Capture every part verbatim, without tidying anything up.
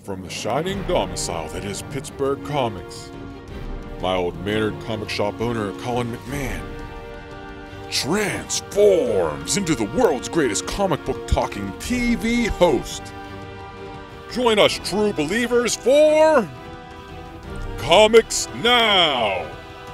From the shining domicile that is Pittsburgh Comics, my old mannered comic shop owner Colin McMahon transforms into the world's greatest comic book talking T V host. Join us true believers for Comics Now!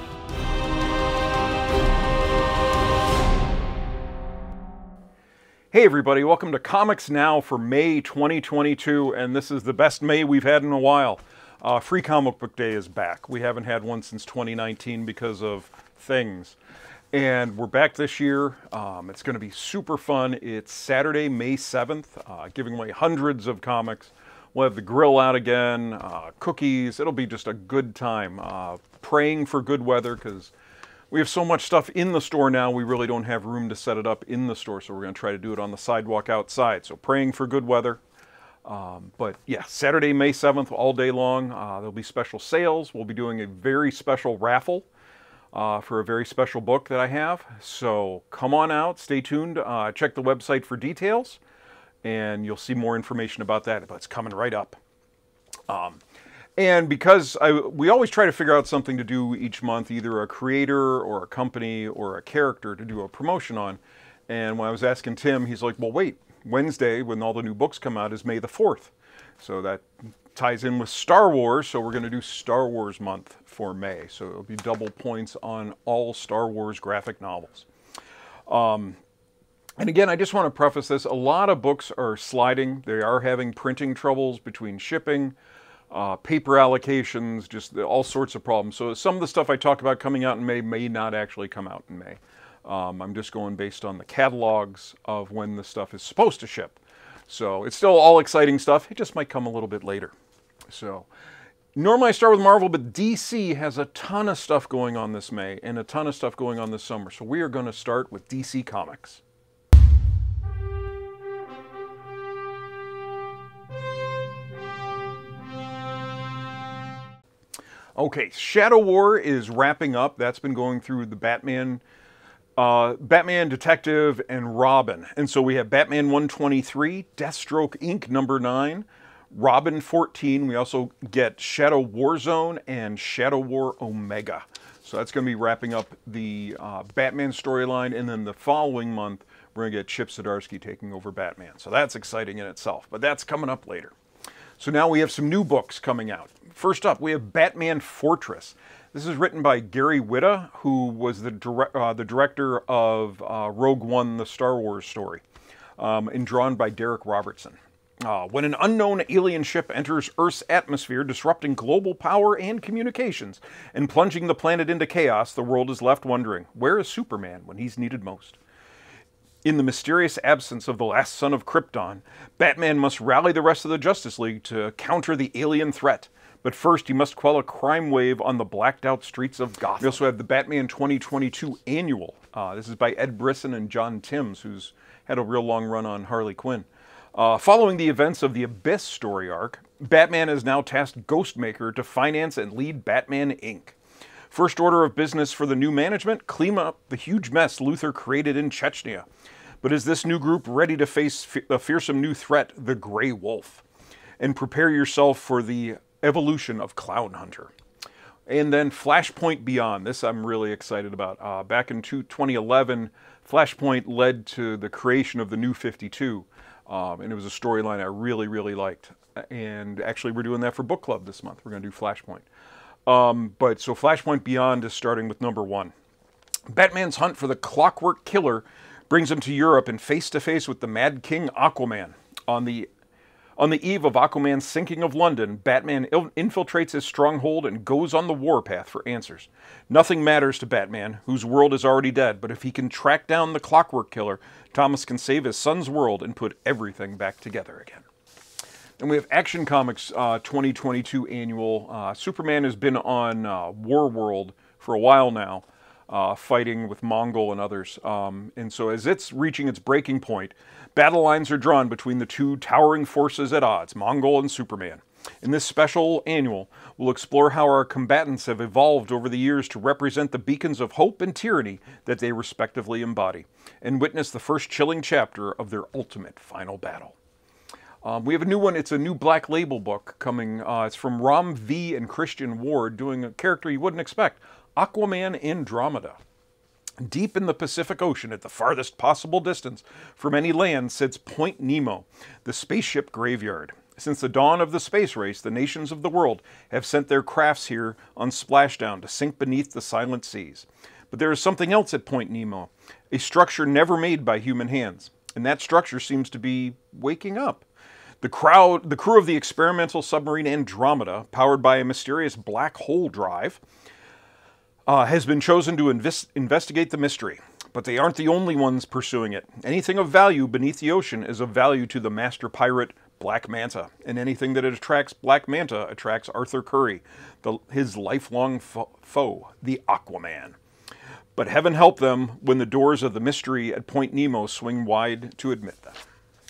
Hey everybody, welcome to Comics Now for May twenty twenty-two, and this is the best May we've had in a while. Uh, Free Comic Book Day is back. We haven't had one since twenty nineteen because of things. And we're back this year. Um, it's going to be super fun. It's Saturday, May seventh, uh, giving away hundreds of comics. We'll have the grill out again, uh, cookies. It'll be just a good time. Uh, praying for good weather because we have so much stuff in the store now, we really don't have room to set it up in the store, so we're going to try to do it on the sidewalk outside. So praying for good weather. Um, but yeah, Saturday, May seventh, all day long. Uh, there'll be special sales. We'll be doing a very special raffle uh, for a very special book that I have. So come on out, stay tuned, uh, check the website for details, and you'll see more information about that, but it's coming right up. Um, And because I, we always try to figure out something to do each month, either a creator or a company or a character to do a promotion on. And when I was asking Tim, he's like, well, wait, Wednesday, when all the new books come out, is May the fourth. So that ties in with Star Wars. So we're going to do Star Wars month for May. So it'll be double points on all Star Wars graphic novels. Um, and again, I just want to preface this. A lot of books are sliding. They are having printing troubles between shipping, Uh, paper allocations, just the, all sorts of problems. So some of the stuff I talk about coming out in May may not actually come out in May. Um, I'm just going based on the catalogs of when the stuff is supposed to ship. So it's still all exciting stuff. It just might come a little bit later. So normally I start with Marvel, but D C has a ton of stuff going on this May and a ton of stuff going on this summer. So we are going to start with D C Comics. Okay, Shadow War is wrapping up. That's been going through the Batman, uh, Batman Detective, and Robin. And so we have Batman one twenty-three, Deathstroke Incorporated number nine, Robin fourteen. We also get Shadow Warzone and Shadow War Omega. So that's going to be wrapping up the uh, Batman storyline. And then the following month, we're going to get Chip Zdarsky taking over Batman. So that's exciting in itself. But that's coming up later. So now we have some new books coming out. First up, we have Batman Fortress. This is written by Gary Whitta, who was the, dire uh, the director of uh, Rogue One, the Star Wars story, um, and drawn by Derek Robertson. Uh, when an unknown alien ship enters Earth's atmosphere, disrupting global power and communications, and plunging the planet into chaos, the world is left wondering, where is Superman when he's needed most? In the mysterious absence of the last son of Krypton, Batman must rally the rest of the Justice League to counter the alien threat. But first, he must quell a crime wave on the blacked-out streets of Gotham. We also have the Batman twenty twenty-two Annual. Uh, this is by Ed Brisson and John Timms, who's had a real long run on Harley Quinn. Uh, following the events of the Abyss story arc, Batman has now tasked Ghostmaker to finance and lead Batman Incorporated. First order of business for the new management, clean up the huge mess Luthor created in Chechnya. But is this new group ready to face a fearsome new threat, the Grey Wolf? And prepare yourself for the evolution of Clown Hunter. And then Flashpoint Beyond. This I'm really excited about. Uh, back in twenty eleven, Flashpoint led to the creation of the New fifty-two. Um, and it was a storyline I really, really liked. And actually we're doing that for book club this month. We're going to do Flashpoint. Um, but so Flashpoint Beyond is starting with number one. Batman's hunt for the Clockwork Killer brings him to Europe and face-to-face with the Mad King Aquaman. On the, on the eve of Aquaman's sinking of London, Batman infiltrates his stronghold and goes on the warpath for answers. Nothing matters to Batman, whose world is already dead, but if he can track down the Clockwork Killer, Thomas can save his son's world and put everything back together again. And we have Action Comics uh, twenty twenty-two Annual. Uh, Superman has been on uh, War World for a while now. Uh, fighting with Mongol and others. Um, and so as it's reaching its breaking point, battle lines are drawn between the two towering forces at odds, Mongol and Superman. In this special annual, we'll explore how our combatants have evolved over the years to represent the beacons of hope and tyranny that they respectively embody, and witness the first chilling chapter of their ultimate final battle. Um, we have a new one. It's a new Black Label book coming. Uh, it's from Rom V and Christian Ward, doing a character you wouldn't expect, Aquaman Andromeda. Deep in the Pacific Ocean, at the farthest possible distance from any land, sits Point Nemo, the spaceship graveyard. Since the dawn of the space race, the nations of the world have sent their crafts here on splashdown to sink beneath the silent seas. But there is something else at Point Nemo, a structure never made by human hands, and that structure seems to be waking up. The crowd, the crew of the experimental submarine Andromeda, powered by a mysterious black hole drive, uh, has been chosen to invest, investigate the mystery. But they aren't the only ones pursuing it. Anything of value beneath the ocean is of value to the master pirate Black Manta, and anything that attracts Black Manta attracts Arthur Curry, the, his lifelong fo foe, the Aquaman. But heaven help them when the doors of the mystery at Point Nemo swing wide to admit them.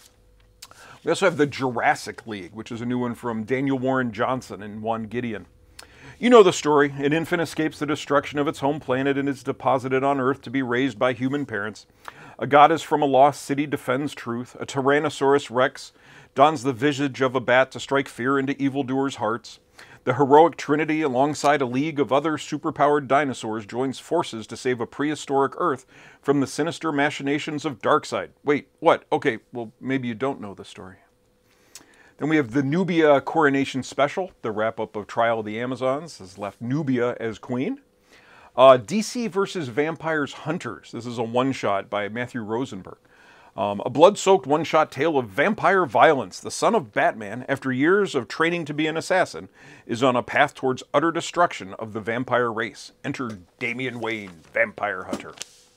We also have the Jurassic League, which is a new one from Daniel Warren Johnson and Juan Gideon. You know the story. An infant escapes the destruction of its home planet and is deposited on Earth to be raised by human parents. A goddess from a lost city defends truth. A Tyrannosaurus Rex dons the visage of a bat to strike fear into evildoers' hearts. The heroic trinity, alongside a league of other superpowered dinosaurs, joins forces to save a prehistoric Earth from the sinister machinations of Darkseid. Wait, what? Okay, well, maybe you don't know the story. Then we have the Nubia Coronation Special. The wrap-up of Trial of the Amazons has left Nubia as queen. Uh, D C versus Vampires Hunters. This is a one-shot by Matthew Rosenberg. Um, a blood-soaked one-shot tale of vampire violence. The son of Batman, after years of training to be an assassin, is on a path towards utter destruction of the vampire race. Enter Damian Wayne, Vampire Hunter.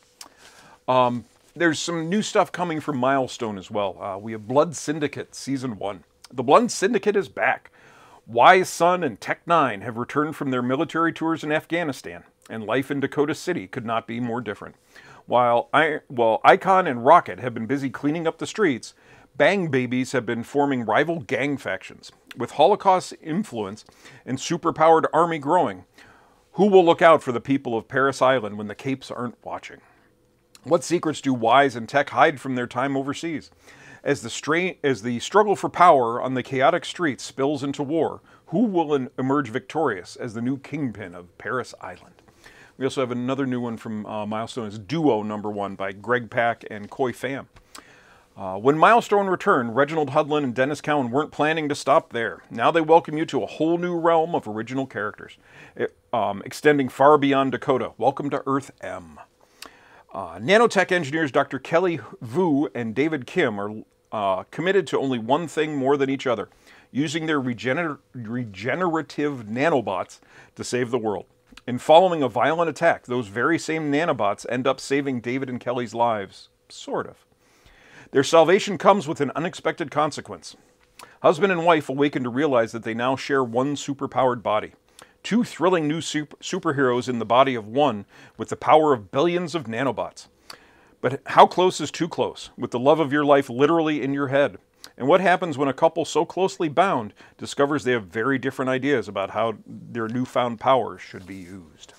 Um, there's some new stuff coming from Milestone as well. Uh, we have Blood Syndicate Season one. The Blood Syndicate is back. Wise Sun and Tech nine have returned from their military tours in Afghanistan, and life in Dakota City could not be more different. While, I, while Icon and Rocket have been busy cleaning up the streets, Bang Babies have been forming rival gang factions. With Holocaust influence and superpowered army growing, who will look out for the people of Paris Island when the Capes aren't watching? What secrets do Wise and Tech hide from their time overseas? As the, strain, as the struggle for power on the chaotic streets spills into war, who will emerge victorious as the new kingpin of Paris Island? We also have another new one from uh, Milestone. It's Duo number one by Greg Pak and Koi Pham. Uh, when Milestone returned, Reginald Hudlin and Dennis Cowan weren't planning to stop there. Now they welcome you to a whole new realm of original characters, it, um, extending far beyond Dakota. Welcome to Earth M. Uh, nanotech engineers Doctor Kelly Vu and David Kim are uh, committed to only one thing more than each other, using their regener regenerative nanobots to save the world. In following a violent attack, those very same nanobots end up saving David and Kelly's lives. Sort of. Their salvation comes with an unexpected consequence. Husband and wife awaken to realize that they now share one superpowered body. Two thrilling new super superheroes in the body of one with the power of billions of nanobots. But how close is too close, with the love of your life literally in your head? And what happens when a couple so closely bound discovers they have very different ideas about how their newfound powers should be used?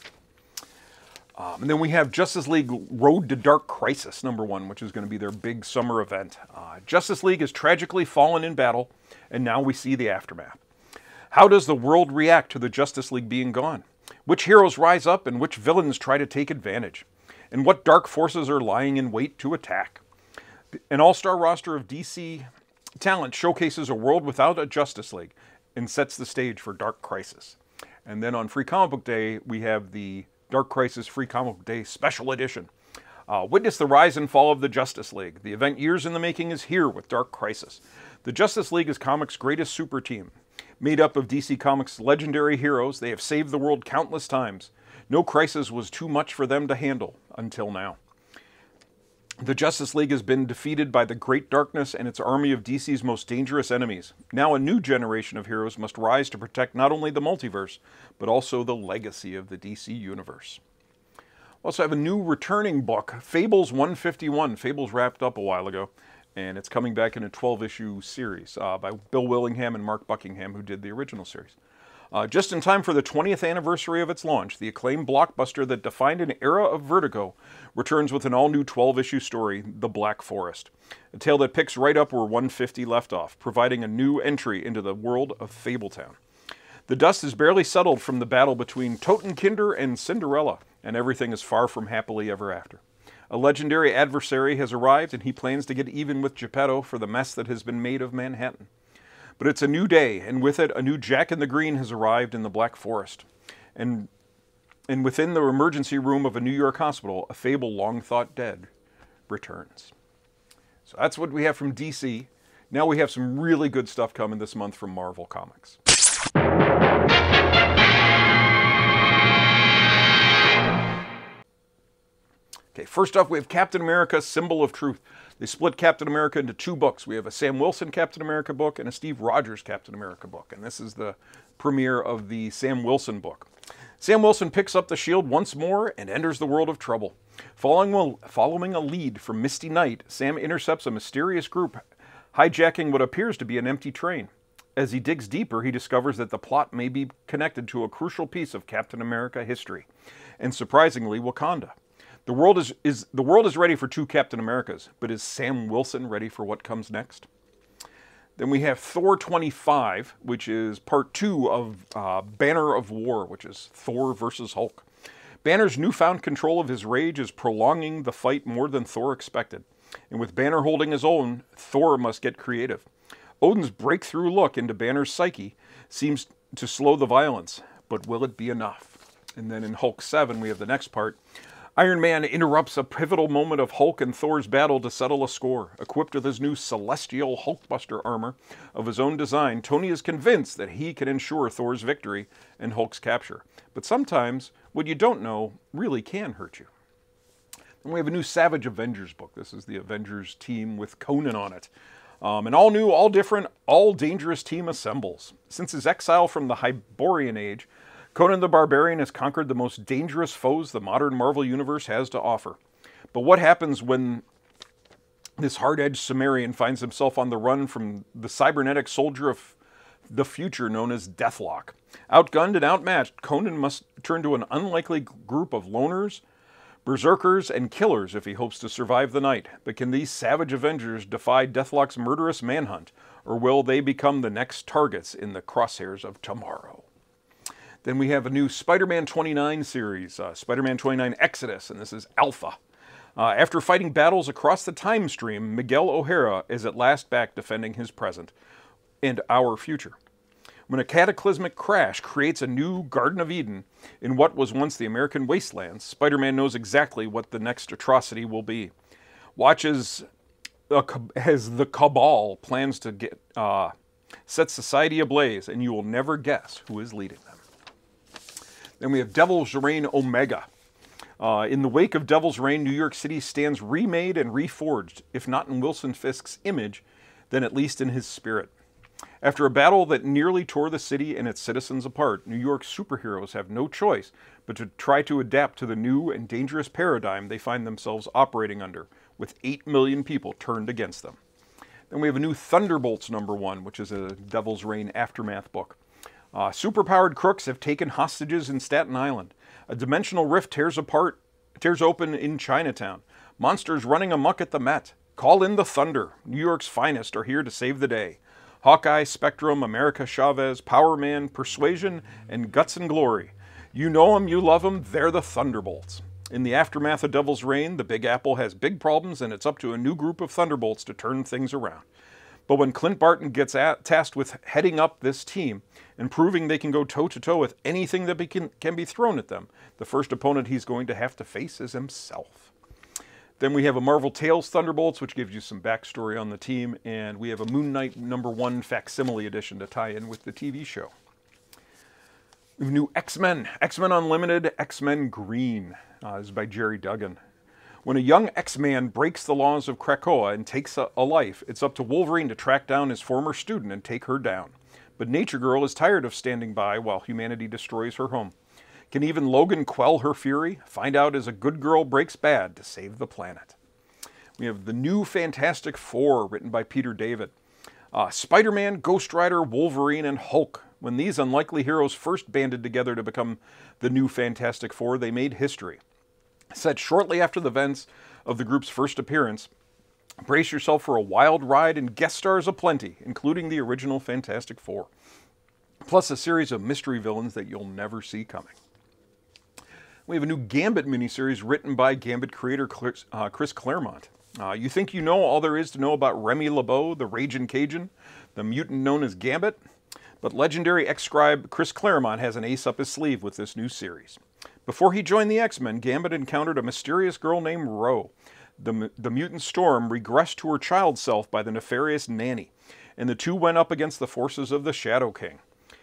Um, and then we have Justice League Road to Dark Crisis, number one, which is going to be their big summer event. Uh, Justice League has tragically fallen in battle, and now we see the aftermath. How does the world react to the Justice League being gone? Which heroes rise up and which villains try to take advantage? And what dark forces are lying in wait to attack? An all-star roster of D C talent showcases a world without a Justice League and sets the stage for Dark Crisis. And then on Free Comic Book Day, we have the Dark Crisis Free Comic Book Day Special Edition. Uh, witness the rise and fall of the Justice League. The event years in the making is here with Dark Crisis. The Justice League is comics' greatest super team. Made up of D C Comics' legendary heroes, they have saved the world countless times. No crisis was too much for them to handle, until now. The Justice League has been defeated by the Great Darkness and its army of D C's most dangerous enemies. Now a new generation of heroes must rise to protect not only the multiverse, but also the legacy of the D C universe. We also have a new returning book, Fables one fifty-one. Fables wrapped up a while ago, and it's coming back in a twelve issue series uh, by Bill Willingham and Mark Buckingham, who did the original series. Uh, just in time for the twentieth anniversary of its launch, the acclaimed blockbuster that defined an era of Vertigo returns with an all-new twelve-issue story, The Black Forest, a tale that picks right up where one fifty left off, providing a new entry into the world of Fabletown. The dust is barely settled from the battle between Totenkinder and Cinderella, and everything is far from happily ever after. A legendary adversary has arrived, and he plans to get even with Geppetto for the mess that has been made of Manhattan. But it's a new day, and with it, a new Jack in the Green has arrived in the Black Forest. And, and within the emergency room of a New York hospital, a fable long thought dead returns. So that's what we have from D C. Now we have some really good stuff coming this month from Marvel Comics. Okay, first off, we have Captain America, Symbol of Truth. They split Captain America into two books. We have a Sam Wilson Captain America book and a Steve Rogers Captain America book. And this is the premiere of the Sam Wilson book. Sam Wilson picks up the shield once more and enters the world of trouble. Following, following a lead from Misty Knight, Sam intercepts a mysterious group hijacking what appears to be an empty train. As he digs deeper, he discovers that the plot may be connected to a crucial piece of Captain America history, and surprisingly, Wakanda. The world is, is, the world is ready for two Captain Americas, but is Sam Wilson ready for what comes next? Then we have Thor twenty-five, which is part two of uh, Banner of War, which is Thor versus Hulk. Banner's newfound control of his rage is prolonging the fight more than Thor expected. And with Banner holding his own, Thor must get creative. Odin's breakthrough look into Banner's psyche seems to slow the violence, but will it be enough? And then in Hulk seven, we have the next part. Iron Man interrupts a pivotal moment of Hulk and Thor's battle to settle a score. Equipped with his new celestial Hulkbuster armor of his own design, Tony is convinced that he can ensure Thor's victory and Hulk's capture. But sometimes, what you don't know really can hurt you. And we have a new Savage Avengers book. This is the Avengers team with Conan on it. Um, an all-new, all-different, all-dangerous team assembles. Since his exile from the Hyborian Age, Conan the Barbarian has conquered the most dangerous foes the modern Marvel Universe has to offer. But what happens when this hard-edged Cimmerian finds himself on the run from the cybernetic soldier of the future known as Deathlock? Outgunned and outmatched, Conan must turn to an unlikely group of loners, berserkers, and killers if he hopes to survive the night. But can these savage Avengers defy Deathlock's murderous manhunt, or will they become the next targets in the crosshairs of tomorrow? Then we have a new Spider-Man twenty-nine series, uh, Spider-Man twenty-nine Exodus, and this is Alpha. Uh, after fighting battles across the time stream, Miguel O'Hara is at last back defending his present and our future. When a cataclysmic crash creates a new Garden of Eden in what was once the American wastelands, Spider-Man knows exactly what the next atrocity will be. Watch as, uh, as the Cabal plans to get uh, set society ablaze, and you will never guess who is leading them. Then we have Devil's Reign Omega. Uh, in the wake of Devil's Reign, New York City stands remade and reforged, if not in Wilson Fisk's image, then at least in his spirit. After a battle that nearly tore the city and its citizens apart, New York's superheroes have no choice but to try to adapt to the new and dangerous paradigm they find themselves operating under, with eight million people turned against them. Then we have a new Thunderbolts number one, which is a Devil's Reign aftermath book. Uh, superpowered crooks have taken hostages in Staten Island. A dimensional rift tears apart, tears open in Chinatown. Monsters running amok at the Met. Call in the Thunder. New York's finest are here to save the day. Hawkeye, Spectrum, America Chavez, Power Man, Persuasion, and Guts and Glory. You know them, you love them, they're the Thunderbolts. In the aftermath of Devil's Reign, the Big Apple has big problems, and it's up to a new group of Thunderbolts to turn things around. But when Clint Barton gets at, tasked with heading up this team and proving they can go toe-to-toe with anything that be, can, can be thrown at them, the first opponent he's going to have to face is himself. Then we have a Marvel Tales Thunderbolts, which gives you some backstory on the team, and we have a Moon Knight number one facsimile edition to tie in with the T V show. We have new X-Men, X-Men Unlimited, X-Men Green. Uh, this is by Jerry Duggan. When a young X-Man breaks the laws of Krakoa and takes a, a life, it's up to Wolverine to track down his former student and take her down. But Nature Girl is tired of standing by while humanity destroys her home. Can even Logan quell her fury? Find out as a good girl breaks bad to save the planet. We have the new Fantastic Four, written by Peter David. Uh, Spider-Man, Ghost Rider, Wolverine, and Hulk When these unlikely heroes first banded together to become the new Fantastic Four, they made history. Set shortly after the events of the group's first appearance, brace yourself for a wild ride and guest stars aplenty, including the original Fantastic Four, plus a series of mystery villains that you'll never see coming. We have a new Gambit miniseries written by Gambit creator uh, Chris Claremont. Uh, you think you know all there is to know about Remy LeBeau, the Ragin' Cajun, the mutant known as Gambit? But legendary ex-scribe Chris Claremont has an ace up his sleeve with this new series. Before he joined the X-Men, Gambit encountered a mysterious girl named Ro. The, the mutant Storm regressed to her child self by the nefarious Nanny, and the two went up against the forces of the Shadow King.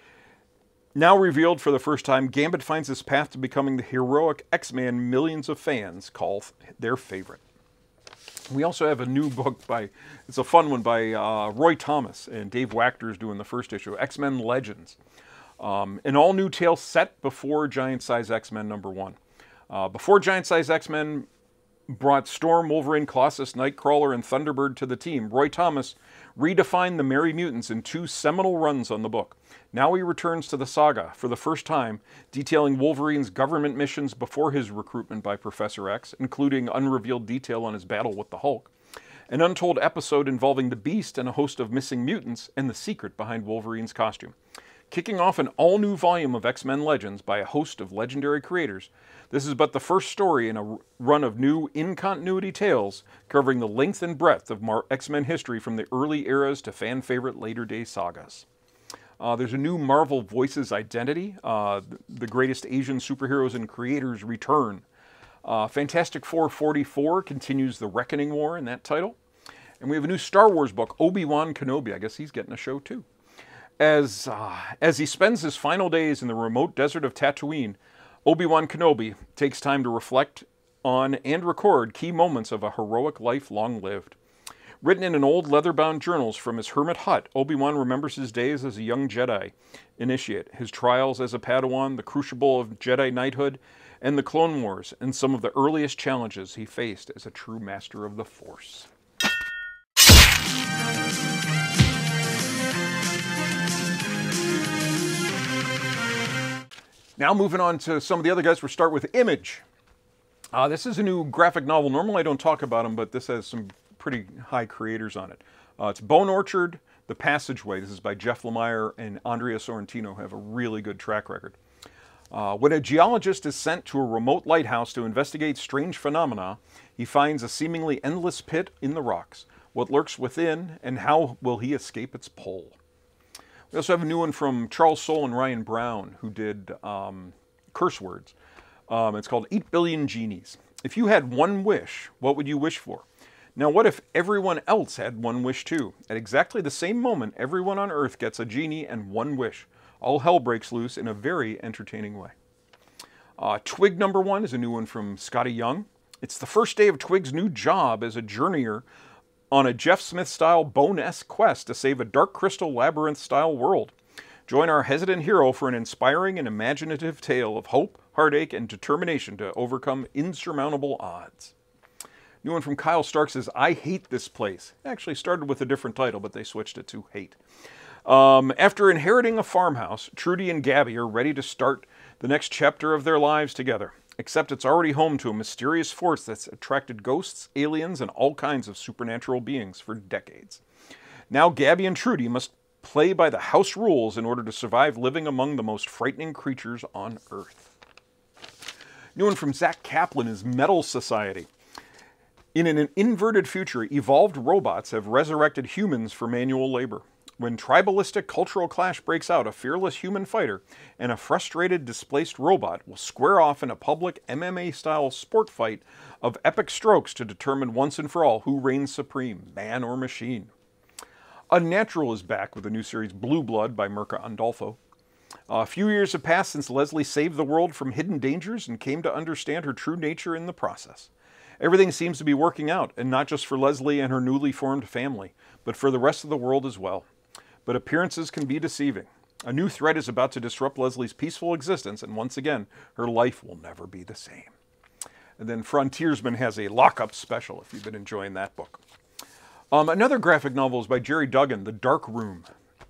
Now revealed for the first time, Gambit finds his path to becoming the heroic X-Man millions of fans call their favorite. We also have a new book by, it's a fun one, by uh, Roy Thomas, and Dave Wachter's doing the first issue, X-Men Legends. Um, an all-new tale set before Giant Size X-Men number one. Uh, before Giant Size X-Men brought Storm, Wolverine, Colossus, Nightcrawler, and Thunderbird to the team, Roy Thomas redefined the Merry Mutants in two seminal runs on the book. Now he returns to the saga for the first time, detailing Wolverine's government missions before his recruitment by Professor X, including unrevealed detail on his battle with the Hulk, an untold episode involving the Beast and a host of missing mutants, and the secret behind Wolverine's costume. Kicking off an all-new volume of X-Men Legends by a host of legendary creators, this is but the first story in a run of new in-continuity tales covering the length and breadth of X-Men history from the early eras to fan-favorite later-day sagas. Uh, there's a new Marvel Voices identity. Uh, the greatest Asian superheroes and creators return. Uh, Fantastic Four forty-four continues the Reckoning War in that title. And we have a new Star Wars book, Obi-Wan Kenobi. I guess he's getting a show too. As, uh, as he spends his final days in the remote desert of Tatooine, Obi-Wan Kenobi takes time to reflect on and record key moments of a heroic life long lived. Written in an old leather-bound journals from his hermit hut, Obi-Wan remembers his days as a young Jedi initiate, his trials as a Padawan, the crucible of Jedi knighthood, and the Clone Wars, and some of the earliest challenges he faced as a true master of the Force. Now moving on to some of the other guys, we'll start with Image. Uh, this is a new graphic novel. Normally I don't talk about them, but this has some pretty high creators on it. Uh, it's Bone Orchard, The Passageway. This is by Jeff Lemire and Andrea Sorrentino, who have a really good track record. Uh, when a geologist is sent to a remote lighthouse to investigate strange phenomena, he finds a seemingly endless pit in the rocks. What lurks within, and how will he escape its pull? We also have a new one from Charles Soule and Ryan Brown, who did um, Curse Words. Um, it's called Eight Billion Genies. If you had one wish, what would you wish for? Now, what if everyone else had one wish too? At exactly the same moment, everyone on Earth gets a genie and one wish. All hell breaks loose in a very entertaining way. Uh, Twig number one is a new one from Scotty Young. It's the first day of Twig's new job as a journeyer on a Jeff Smith-style Bone-esque quest to save a Dark Crystal Labyrinth-style world. Join our hesitant hero for an inspiring and imaginative tale of hope, heartache, and determination to overcome insurmountable odds. New one from Kyle Stark says, I hate this place. It actually started with a different title, but they switched it to Hate. Um, after inheriting a farmhouse, Trudy and Gabby are ready to start the next chapter of their lives together. Except it's already home to a mysterious force that's attracted ghosts, aliens, and all kinds of supernatural beings for decades. Now Gabby and Trudy must play by the house rules in order to survive living among the most frightening creatures on Earth. New one from Zach Kaplan is Metal Society. In an inverted future, evolved robots have resurrected humans for manual labor. When tribalistic cultural clash breaks out, a fearless human fighter and a frustrated, displaced robot will square off in a public M M A-style sport fight of epic strokes to determine once and for all who reigns supreme, man or machine. Unnatural is back with a new series, Blue Blood, by Mirka Andolfo. A few years have passed since Leslie saved the world from hidden dangers and came to understand her true nature in the process. Everything seems to be working out, and not just for Leslie and her newly formed family, but for the rest of the world as well. But appearances can be deceiving. A new threat is about to disrupt Leslie's peaceful existence, and once again, her life will never be the same. And then Frontiersman has a lockup special, if you've been enjoying that book. Um, another graphic novel is by Jerry Duggan, The Dark Room.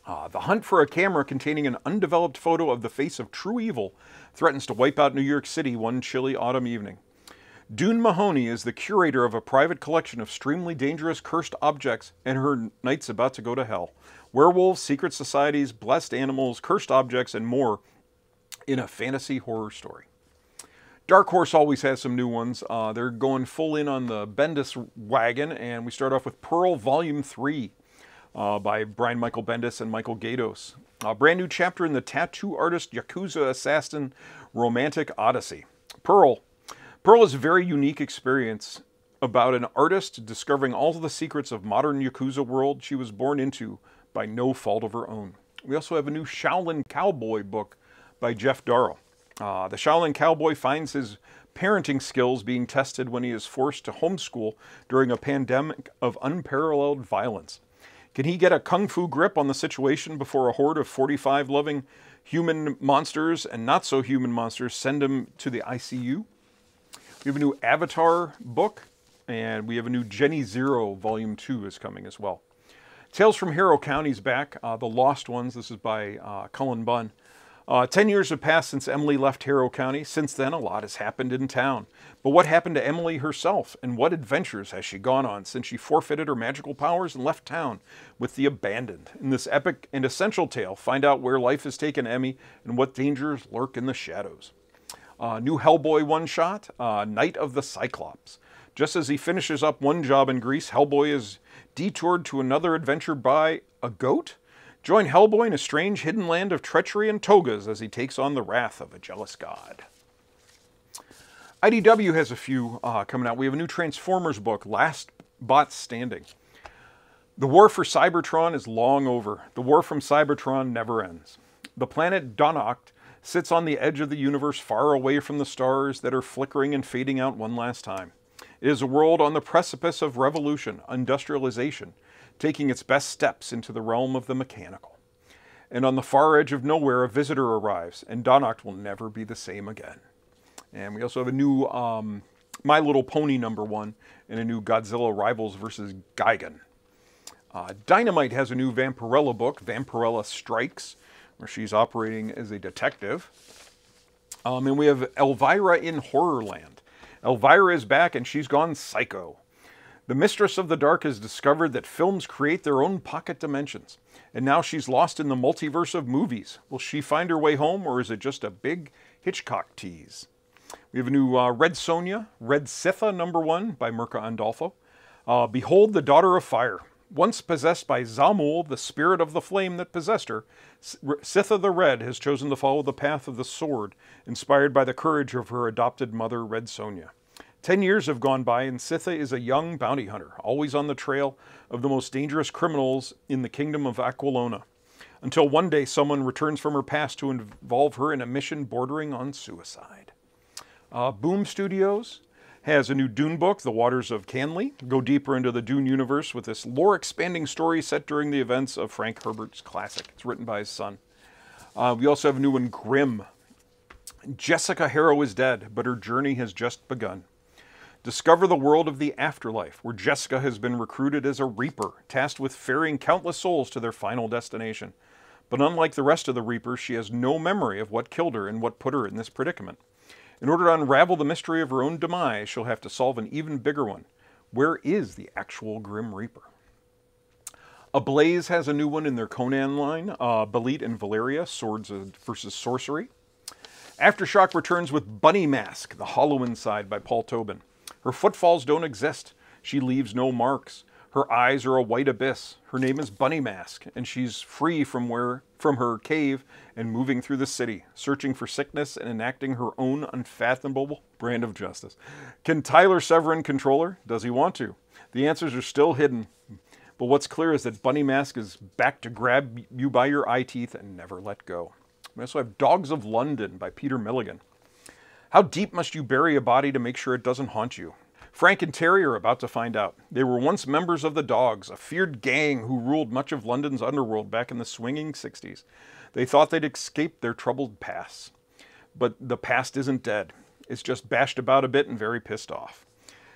Uh, the hunt for a camera containing an undeveloped photo of the face of true evil threatens to wipe out New York City one chilly autumn evening. Dune Mahoney is the curator of a private collection of extremely dangerous cursed objects, and her night's about to go to hell. Werewolves, secret societies, blessed animals, cursed objects, and more in a fantasy horror story. Dark Horse always has some new ones. Uh, they're going full in on the Bendis wagon, and we start off with Pearl Volume three uh, by Brian Michael Bendis and Michael Gaydos. A brand new chapter in the tattoo artist Yakuza assassin romantic odyssey. Pearl. Pearl is a very unique experience about an artist discovering all of the secrets of modern Yakuza world she was born into by no fault of her own. We also have a new Shaolin Cowboy book by Jeff Darrow. Uh, the Shaolin Cowboy finds his parenting skills being tested when he is forced to homeschool during a pandemic of unparalleled violence. Can he get a kung fu grip on the situation before a horde of forty-five loving human monsters and not so human monsters send him to the I C U? We have a new Avatar book, and we have a new Jenny Zero Volume two is coming as well. Tales from Harrow County's back, uh, The Lost Ones. This is by uh, Cullen Bunn. Uh, ten years have passed since Emily left Harrow County. Since then, a lot has happened in town. But what happened to Emily herself, and what adventures has she gone on since she forfeited her magical powers and left town with the abandoned? In this epic and essential tale, find out where life has taken Emmy and what dangers lurk in the shadows. Uh, new Hellboy one-shot, uh, Night of the Cyclops. Just as he finishes up one job in Greece, Hellboy is detoured to another adventure by a goat? Join Hellboy in a strange hidden land of treachery and togas as he takes on the wrath of a jealous god. I D W has a few uh, coming out. We have a new Transformers book, Last Bot Standing. The war for Cybertron is long over. The war from Cybertron never ends. The planet Donoct sits on the edge of the universe far away from the stars that are flickering and fading out one last time. It is a world on the precipice of revolution, industrialization, taking its best steps into the realm of the mechanical. And on the far edge of nowhere, a visitor arrives, and Donoct will never be the same again. And we also have a new um, My Little Pony number one, and a new Godzilla Rivals versus Gigan. Uh, Dynamite has a new Vampirella book, Vampirella Strikes, where she's operating as a detective. Um, and we have Elvira in Horrorland. Elvira is back, and she's gone psycho. The Mistress of the Dark has discovered that films create their own pocket dimensions, and now she's lost in the multiverse of movies. Will she find her way home, or is it just a big Hitchcock tease? We have a new uh, Red Sonja, Red Sitha number one by Mirka Andolfo. Uh, Behold the Daughter of Fire. Once possessed by Zamul, the spirit of the flame that possessed her, Sitha the Red has chosen to follow the path of the sword, inspired by the courage of her adopted mother, Red Sonja. Ten years have gone by, and Sitha is a young bounty hunter, always on the trail of the most dangerous criminals in the kingdom of Aquilona, until one day someone returns from her past to involve her in a mission bordering on suicide. Uh, Boom Studios has a new Dune book, The Waters of Canley. Go deeper into the Dune universe with this lore-expanding story set during the events of Frank Herbert's classic. It's written by his son. Uh, we also have a new one, Grimm. Jessica Harrow is dead, but her journey has just begun. Discover the world of the afterlife, where Jessica has been recruited as a Reaper, tasked with ferrying countless souls to their final destination. But unlike the rest of the Reapers, she has no memory of what killed her and what put her in this predicament. In order to unravel the mystery of her own demise, she'll have to solve an even bigger one. Where is the actual Grim Reaper? Ablaze has a new one in their Conan line, uh, Belit and Valeria, Swords versus Sorcery. Aftershock returns with Bunny Mask, The Hollow Inside by Paul Tobin. Her footfalls don't exist. She leaves no marks. Her eyes are a white abyss. Her name is Bunny Mask, and she's free from where from her cave and moving through the city, searching for sickness and enacting her own unfathomable brand of justice. Can Tyler Severin control her? Does he want to? The answers are still hidden, but what's clear is that Bunny Mask is back to grab you by your eye teeth and never let go. We also have Dogs of London by Peter Milligan. How deep must you bury a body to make sure it doesn't haunt you? Frank and Terry are about to find out. They were once members of the Dogs, a feared gang who ruled much of London's underworld back in the swinging sixties. They thought they'd escaped their troubled past. But the past isn't dead. It's just bashed about a bit and very pissed off.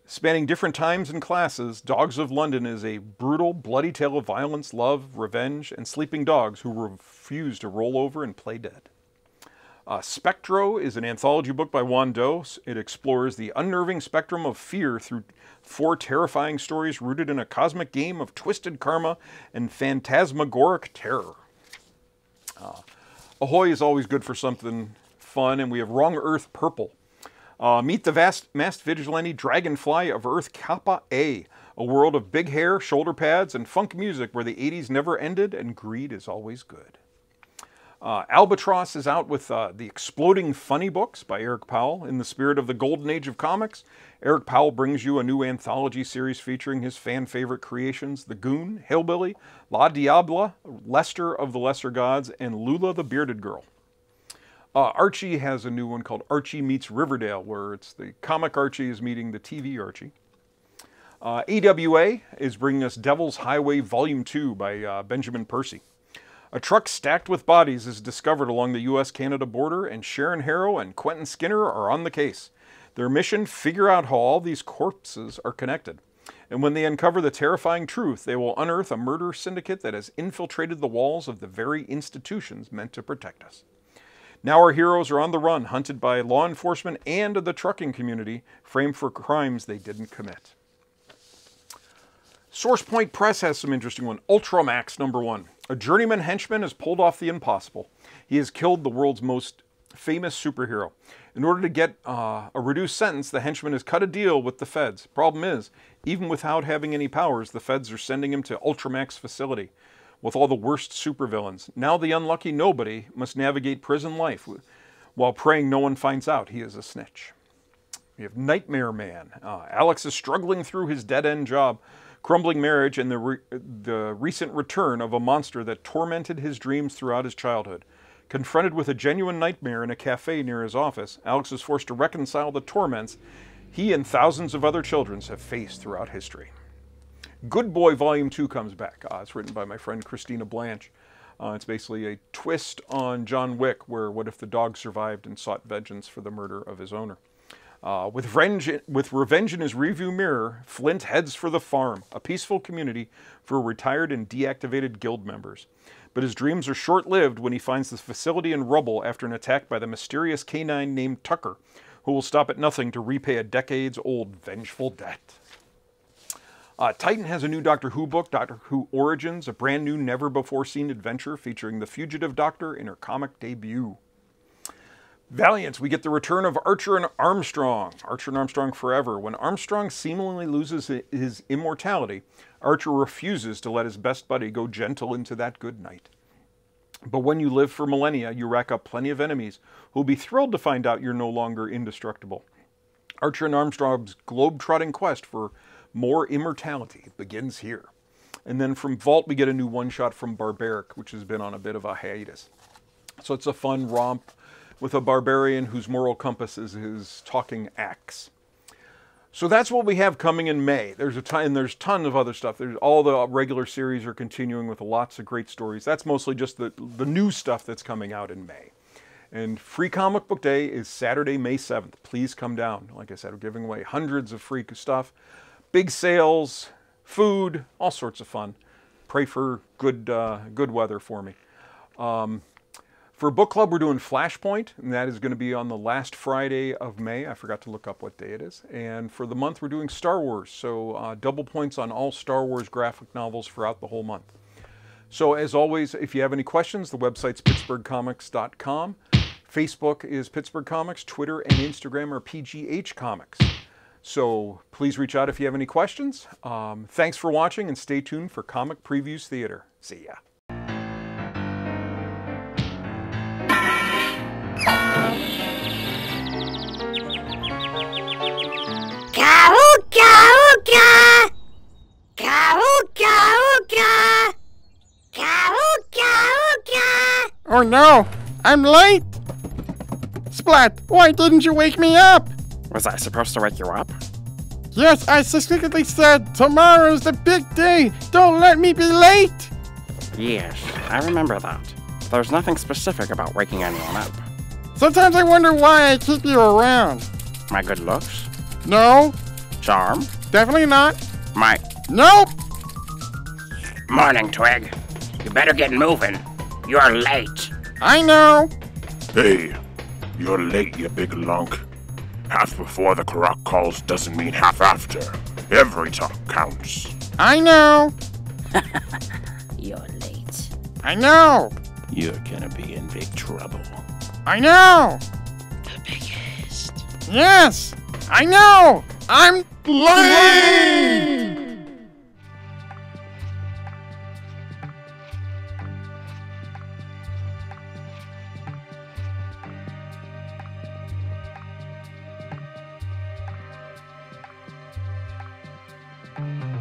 Spanning different times and classes, Dogs of London is a brutal, bloody tale of violence, love, revenge, and sleeping dogs who refuse to roll over and play dead. Uh, Spectro is an anthology book by Juan Doe. It explores the unnerving spectrum of fear through four terrifying stories rooted in a cosmic game of twisted karma and phantasmagoric terror. Uh, Ahoy is always good for something fun, and we have Wrong Earth Purple. Uh, meet the vast, masked vigilante Dragonfly of Earth Kappa A, a world of big hair, shoulder pads, and funk music where the eighties never ended and greed is always good. Uh, Albatross is out with uh, the Exploding Funny Books by Eric Powell. In the spirit of the golden age of comics, Eric Powell brings you a new anthology series featuring his fan-favorite creations, The Goon, Hillbilly, La Diabla, Lester of the Lesser Gods, and Lula the Bearded Girl. Uh, Archie has a new one called Archie Meets Riverdale, where it's the comic Archie is meeting the T V Archie. Uh, A W A is bringing us Devil's Highway Volume two by uh, Benjamin Percy. A truck stacked with bodies is discovered along the U S Canada border, and Sharon Harrow and Quentin Skinner are on the case. Their mission, figure out how all these corpses are connected. And when they uncover the terrifying truth, they will unearth a murder syndicate that has infiltrated the walls of the very institutions meant to protect us. Now our heroes are on the run, hunted by law enforcement and the trucking community, framed for crimes they didn't commit. Source Point Press has some interesting one. Ultramax number one. A journeyman henchman has pulled off the impossible. He has killed the world's most famous superhero. In order to get uh, a reduced sentence, the henchman has cut a deal with the feds. Problem is, even without having any powers, the feds are sending him to Ultramax facility with all the worst supervillains. Now the unlucky nobody must navigate prison life while praying no one finds out he is a snitch. We have Nightmare Man. Uh, Alex is struggling through his dead-end job, crumbling marriage, and the, re the recent return of a monster that tormented his dreams throughout his childhood. Confronted with a genuine nightmare in a cafe near his office, Alex is forced to reconcile the torments he and thousands of other children have faced throughout history. Good Boy Volume two comes back. Uh, it's written by my friend Christina Blanche. Uh, it's basically a twist on John Wick, where what if the dog survived and sought vengeance for the murder of his owner. Uh, with, revenge, with revenge in his rearview mirror, Flint heads for the farm, a peaceful community for retired and deactivated guild members. But his dreams are short-lived when he finds the facility in rubble after an attack by the mysterious canine named Tucker, who will stop at nothing to repay a decades-old vengeful debt. Uh, Titan has a new Doctor Who book, Doctor Who Origins, a brand new, never-before-seen adventure featuring the fugitive Doctor in her comic debut. Valiant, we get the return of Archer and Armstrong. Archer and Armstrong Forever. When Armstrong seemingly loses his immortality, Archer refuses to let his best buddy go gentle into that good night. But when you live for millennia, you rack up plenty of enemies who will be thrilled to find out you're no longer indestructible. Archer and Armstrong's globe-trotting quest for more immortality begins here. And then from Vault, we get a new one-shot from Barbaric, which has been on a bit of a hiatus. So it's a fun romp with a barbarian whose moral compass is his talking axe. So that's what we have coming in May. There's a ton, and there's a ton of other stuff. There's all the regular series are continuing with lots of great stories. That's mostly just the, the new stuff that's coming out in May. And Free Comic Book Day is Saturday, May seventh. Please come down. Like I said, we're giving away hundreds of free stuff. Big sales, food, all sorts of fun. Pray for good, uh, good weather for me. Um, For book club, we're doing Flashpoint, and that is going to be on the last Friday of May. I forgot to look up what day it is. And for the month, we're doing Star Wars. So uh, double points on all Star Wars graphic novels throughout the whole month. So as always, if you have any questions, the website's pittsburgh comics dot com. Facebook is Pittsburgh Comics. Twitter and Instagram are P G H Comics. So please reach out if you have any questions. Um, thanks for watching, and stay tuned for Comic Previews Theater. See ya. Oh no, I'm late! Splat, why didn't you wake me up? Was I supposed to wake you up? Yes, I specifically said tomorrow's the big day. Don't let me be late. Yes, I remember that. There's nothing specific about waking anyone up. Sometimes I wonder why I keep you around. My good looks? No, Charm? Definitely not. Mike? Nope. Morning, Twig. You better get moving. You're late. I know. Hey, you're late, you big lunk. Half before the clock calls doesn't mean half after. Every talk counts. I know. You're late. I know. You're gonna be in big trouble. I know. The biggest. Yes. I know. I'm late. Thank you.